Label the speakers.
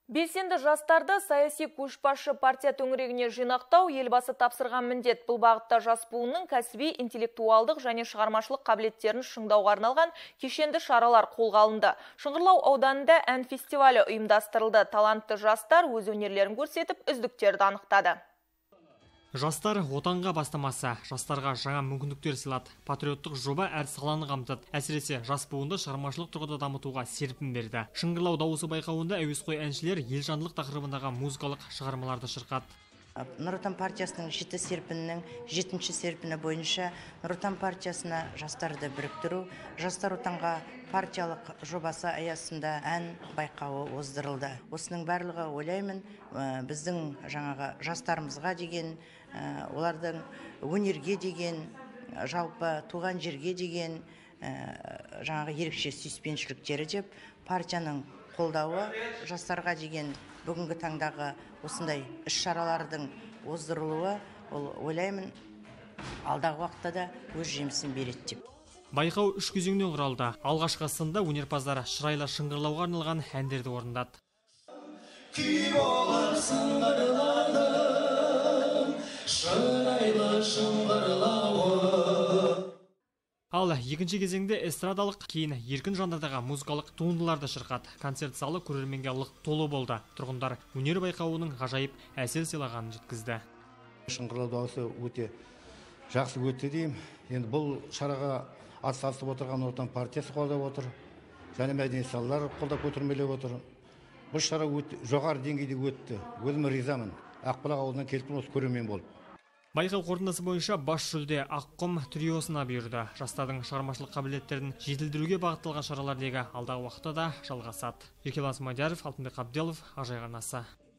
Speaker 1: Белсенді жастарды саяси көшбасшы партия төңірегіне жинақтау елбасы тапсырған міндет. Бұл бағытта жас буынның кәсіби, интеллектуалдық және шығармашылық қабілеттерін шыңдауға арналған кешенді шаралар қолға алынды. Шыңғырлау ауданында ән фестивалі ұйымдастырылды. Талантты жастар өз өнерлерін көрсетіп, үздіктерді анықтады.
Speaker 2: Жастар отанға бастамасы, жастарға жаңа мүмкіндіктер сыйлады. Патриоттық жоба әр саланы қамтыды. Әсіресе жас буынды шығармашылық тұрғыда дамытуға серпін берді. Шыңғырлау дауысы байқауында әуесқой әншілер елжандылық тақырыбындағы музыкалық шығармаларды шырқады.
Speaker 3: Нұр Отан партиясының 7 серпінінің 7-ші серпіні бойынша Нұр Отан партиясына жастарды біріктіру, жастар отанға партиялық жобасы аясында ән байқауы оздырылды. Осының барлығы, ойлаймын, біздің жаңағы жастарымызға деген, олардың өнерге деген, жалпы туған жерге деген жаңағы ерекше сүйіспеншіліктері деп партияның қолдауы, жастарға деген бүгінгі таңдағы осындай іс-шаралардың оздырылуы, ойлаймын, алдағы уақытта да өз жемісін береді деп.
Speaker 2: Байқау 3 кезеңнен құралды. Алғашқы сында өнерпаздар шырайлы шыңғырлауға арналған әндерді орындады. Ал екінші кезеңде эстрадалық, кейін еркін жанрдағы музыкалық туындыларды шырқады. Концерт залы көрерменге лық толы болды. Тұрғындар өнер байқауының ғажайып әсер сыйлағанын жеткізді.
Speaker 4: Шыңғырлау дауысы өте жақсы өтті деймін. Енді бұл шараға атсалысып отырған Нұр Отан партиясы қолдап отыр, және мәдени салалар қолдап көтермелеп отыр. Бұл шара жоғары деңгейде өтті. Өзім ризамын. Ақбұлақ ауылынан келіп осы көрермен болып.
Speaker 2: Байқау қорытындысы бойынша бас жүлде Аққұм триосына бұйырды. Жастардың шығармашылық қабілеттерін жетілдіруге бағытталған шаралар алдағы уақытта да жалғасады. Еркебұлан Смадияров, Алтынбек Абделов, Ақ Жайық арнасы.